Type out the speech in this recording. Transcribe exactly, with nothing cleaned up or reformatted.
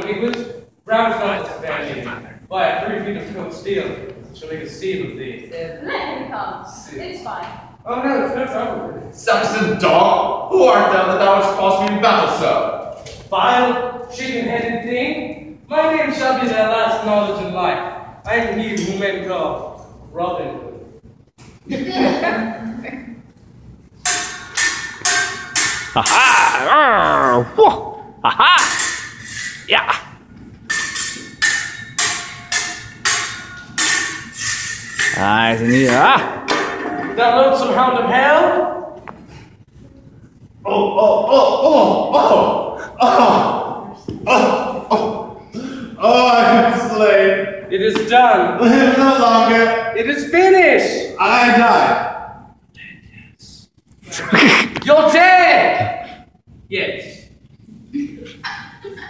in English, round knuckles vanishing by three feet of cold steel. Shall make a steam of thee. Let him come. It's fine. Oh no, it's no trouble. Saxon dog, who art thou that thou hast caused me battle so? Vile, chicken-headed thing, my name shall be thy last knowledge in life. I am he whom men call Robin Hood. Ha-ha! Whoa! Ha-ha! Yeah! Eyes in the ah! Thou loathsome hound of hell! Oh, oh, oh, oh, oh, oh, oh, oh, oh, I am slain. It is done. Live no longer. It is finished. I die. You're dead. Yes.